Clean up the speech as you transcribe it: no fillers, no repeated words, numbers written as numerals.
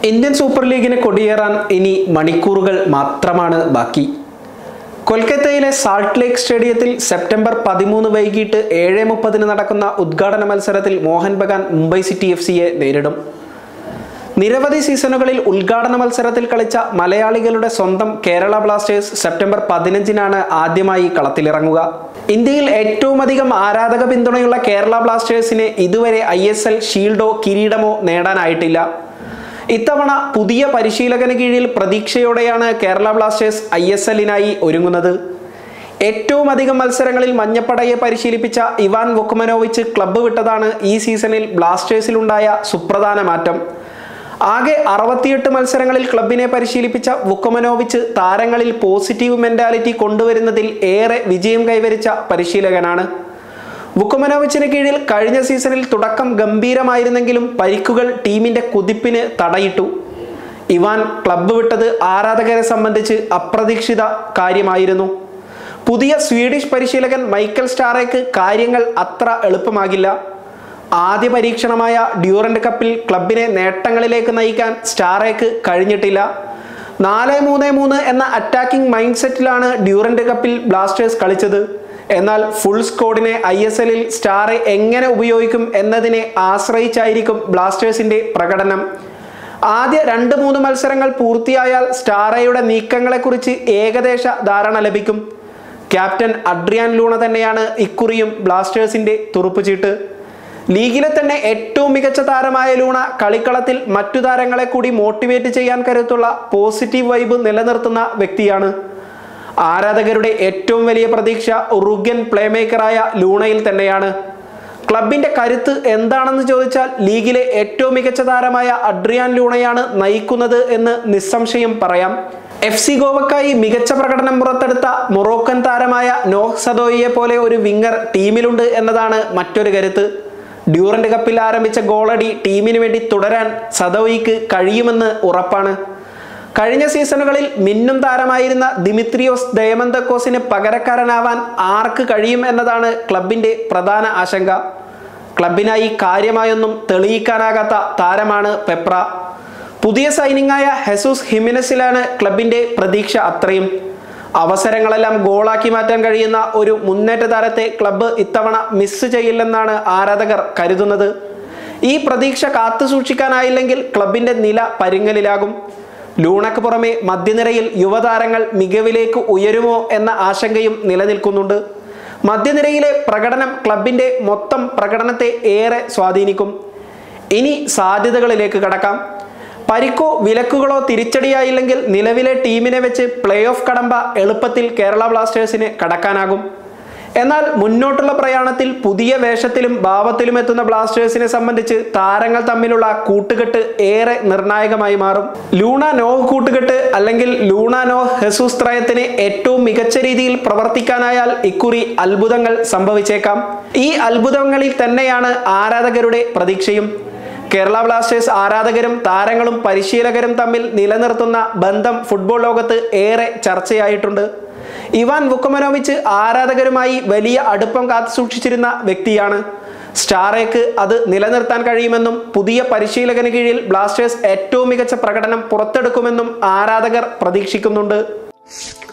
Indian super ലീഗിന് കൊടിയേറാൻ ഇനി മണിക്കൂറുകൾ മാത്രമാണ് ബാക്കി. കൊൽക്കത്തയിലെ സാൾട്ട് ലേക്ക് സ്റ്റേഡിയത്തിൽ സെപ്റ്റംബർ 13 വൈകിട്ട് 7:30 നടക്കുന്ന ഉദ്ഘാടന മത്സരത്തിൽ മോഹൻ ബഗാൻ മുംബൈ സിറ്റി എഫ്സിയെ നേരിടും. നിരവധി സീസണുകളിൽ ഉദ്ഘാടന മത്സരത്തിൽ കളിച്ച മലയാളികളുടെ സ്വന്തം കേരള ബ്ലാസ്റ്റേഴ്സ് സെപ്റ്റംബർ 15 ആദ്യമായി കളത്തിലിറങ്ങുക. ഇന്ത്യയിൽ ഏറ്റവും അധികം ആരാധക പിന്തുണയുള്ള കേരള ബ്ലാസ്റ്റേഴ്സിന് ഇതുവരെ ISL ഷീൽഡോ കിരീടമോ നേടാനായിട്ടില്ല. ഇത്തവണ പുതിയ പരിശീലകന് കീഴിൽ പ്രതീക്ഷയോടെയാണ് കേരള ബ്ലാസ്റ്റേഴ്സ് ISLനായി ഒരുങ്ങുന്നത്. ഏറ്റവും അധികം മത്സരങ്ങളിൽ മഞ്ഞപ്പടയെ പരിശീലിപ്പിച്ച ഇവാൻ വുക്മനോവിച്ച് ക്ലബ്ബ് വിട്ടതാണ് ഈ സീസണിൽ ബ്ലാസ്റ്റേഴ്സിലുണ്ടായ സുപ്രധാന മാറ്റം. ആകെ 68 മത്സരങ്ങളിൽ ക്ലബിനെ പരിശീലിപ്പിച്ച വുക്മനോവിച്ച് താരങ്ങളിൽ പോസിറ്റീവ് മെന്റാലിറ്റി കൊണ്ടുവരുന്നതിൽ ഏറെ വിജയം കൈവരിച്ച പരിശീലകനാണ്. വുക്മനോവിച്ചിന് കീഴിൽ കഴിഞ്ഞ സീസണിൽ തുടക്കം ഗംഭീരമായിരുന്നെങ്കിലും പരിക്കുകൾ ടീമിന്റെ കുതിപ്പിന് തടയിട്ടു. ഇവാൻ ക്ലബ്ബ് വിട്ടത് ആരാധകരെ സംബന്ധിച്ച് അപ്രതീക്ഷിത കാര്യമായിരുന്നു. പുതിയ സ്വീഡിഷ് പരിശീലകൻ മൈക്കൽ സ്റ്റാറേക്ക് കാര്യങ്ങൾ അത്ര എളുപ്പമാകില്ല. ആദ്യ പരീക്ഷണമായ ഡ്യൂറന്റ് കപ്പിൽ ക്ലബിനെ നേട്ടങ്ങളിലേക്ക് നയിക്കാൻ സ്റ്റാറേക്ക് കഴിഞ്ഞിട്ടില്ല. 4-3-3 എന്ന അറ്റാക്കിംഗ് മൈൻഡ് സെറ്റിലാണ് ഡ്യൂറന്റ് കപ്പിൽ ബ്ലാസ്റ്റേഴ്സ് കളിച്ചത്. എന്നാൽ ഫുൾ സ്ക്വാഡിനെ ISLൽ സ്റ്റാറെ എങ്ങനെ ഉപയോഗിക്കും എന്നതിനെ ആശ്രയിച്ചായിരിക്കും ബ്ലാസ്റ്റേഴ്സിന്റെ പ്രകടനം. ആദ്യ 2-3 മത്സരങ്ങൾ പൂർത്തിയായാൽ സ്റ്റാറയുടെ നീക്കങ്ങളെക്കുറിച്ച് ഏകദേശ ധാരണ ലഭിക്കും. ക്യാപ്റ്റൻ അഡ്രിയാൻ ലൂണ തന്നെയാണ് ഇക്കുറിയും ബ്ലാസ്റ്റേഴ്സിന്റെ തുറുപ്പുചീട്ട്. ലീഗിലെ തന്നെ ഏറ്റവും മികച്ച താരമായ ലൂണ കളിക്കളത്തിൽ മറ്റു താരങ്ങളെ കൂടി മോട്ടിവേറ്റ് ചെയ്യാൻ കരുത്തുള്ള പോസിറ്റീവ് വൈബ് നിലനിർത്തുന്ന വ്യക്തിയാണ്. ആരാധകരുടെ ഏറ്റവും വലിയ പ്രതീക്ഷ ഉറുഗ്വൻ പ്ലേമേക്കറായ ലൂണയിൽ തന്നെയാണ്. ക്ലബിന്റെ കരുത്ത് എന്താണെന്ന് ചോദിച്ചാൽ ലീഗിലെ ഏറ്റവും മികച്ച താരമായ അഡ്രിയാൻ ലൂണയാണ് നയിക്കുന്നത് എന്ന് നിസ്സംശയം പറയാം. FC ഗോവക്കായി മികച്ച പ്രകടനം പുറത്തെടുത്ത മൊറോക്കൻ താരമായ നോഹ് സദോയിയെ പോലെ ഒരു വിങ്ങർ ടീമിലുണ്ട് എന്നതാണ് മറ്റൊരു കരുത്ത്. ഡ്യൂറന്റ് കപ്പിൽ ആരംഭിച്ച ഗോളടി ടീമിന് വേണ്ടി തുടരാൻ സദോയിക്ക് കഴിയുമെന്ന് ഉറപ്പാണ്. കഴിഞ്ഞ സീസണുകളിൽ മിന്നും താരമായിരുന്ന ദിമിത്രിയോസ് ദയമന്തക്കോസിന് പകരക്കാരനാവാൻ ആർക്ക് കഴിയും എന്നതാണ് ക്ലബിന്റെ പ്രധാന ആശങ്ക. ക്ലബിനായി കാര്യമായൊന്നും തെളിയിക്കാനാകാത്ത താരമാണ് പെപ്ര. പുതിയ സൈനിങ്ങായ ഹെസൂസ് ഹിമിനസിലാണ് ക്ലബിന്റെ പ്രതീക്ഷ അത്രയും. അവസരങ്ങളെല്ലാം ഗോളാക്കി മാറ്റാൻ കഴിയുന്ന ഒരു മുന്നേറ്റ താരത്തെ ക്ലബ്ബ് ഇത്തവണ മിസ് ചെയ്യില്ലെന്നാണ് ആരാധകർ കരുതുന്നത്. ഈ പ്രതീക്ഷ കാത്തു സൂക്ഷിക്കാനായില്ലെങ്കിൽ ക്ലബിന്റെ നില പരുങ്ങലിലാകും. ലൂണയ്ക്ക് പുറമെ മധ്യനിരയിൽ യുവതാരങ്ങൾ മികവിലേക്ക് ഉയരുമോ എന്ന ആശങ്കയും നിലനിൽക്കുന്നുണ്ട്. മധ്യനിരയിലെ പ്രകടനം ക്ലബിന്റെ മൊത്തം പ്രകടനത്തെ ഏറെ സ്വാധീനിക്കും. ഇനി സാധ്യതകളിലേക്ക് കടക്കാം. പരിക്കോ വിലക്കുകളോ തിരിച്ചടിയായില്ലെങ്കിൽ നിലവിലെ ടീമിനെ വെച്ച് പ്ലേ ഓഫ് കടമ്പ എളുപ്പത്തിൽ കേരള ബ്ലാസ്റ്റേഴ്സിന് കടക്കാനാകും. എന്നാൽ മുന്നോട്ടുള്ള പ്രയാണത്തിൽ പുതിയ വേഷത്തിലും ഭാവത്തിലും എത്തുന്ന ബ്ലാസ്റ്റേഴ്സിനെ സംബന്ധിച്ച് താരങ്ങൾ തമ്മിലുള്ള കൂട്ടുകെട്ട് ഏറെ നിർണായകമായി മാറും. ലൂണ നോഹ് കൂട്ടുകെട്ട് അല്ലെങ്കിൽ ലൂണ നോഹ് ഹെസൂസ് ത്രയത്തിന് ഏറ്റവും മികച്ച രീതിയിൽ പ്രവർത്തിക്കാനായാൽ ഇക്കുറി അത്ഭുതങ്ങൾ സംഭവിച്ചേക്കാം. ഈ അത്ഭുതങ്ങളിൽ തന്നെയാണ് ആരാധകരുടെ പ്രതീക്ഷയും. കേരള ബ്ലാസ്റ്റേഴ്സ് ആരാധകരും താരങ്ങളും പരിശീലകരും തമ്മിൽ നിലനിർത്തുന്ന ബന്ധം ഫുട്ബോൾ ലോകത്ത് ഏറെ ചർച്ചയായിട്ടുണ്ട്. ഇവാൻ വുക്മനോവിച്ച് ആരാധകരുമായി വലിയ അടുപ്പം കാത്തുസൂക്ഷിച്ചിരുന്ന വ്യക്തിയാണ്. സ്റ്റാറേക്ക് അത് നിലനിർത്താൻ കഴിയുമെന്നും പുതിയ പരിശീലകന് കീഴിൽ ബ്ലാസ്റ്റേഴ്സ് ഏറ്റവും മികച്ച പ്രകടനം പുറത്തെടുക്കുമെന്നും ആരാധകർ പ്രതീക്ഷിക്കുന്നുണ്ട്.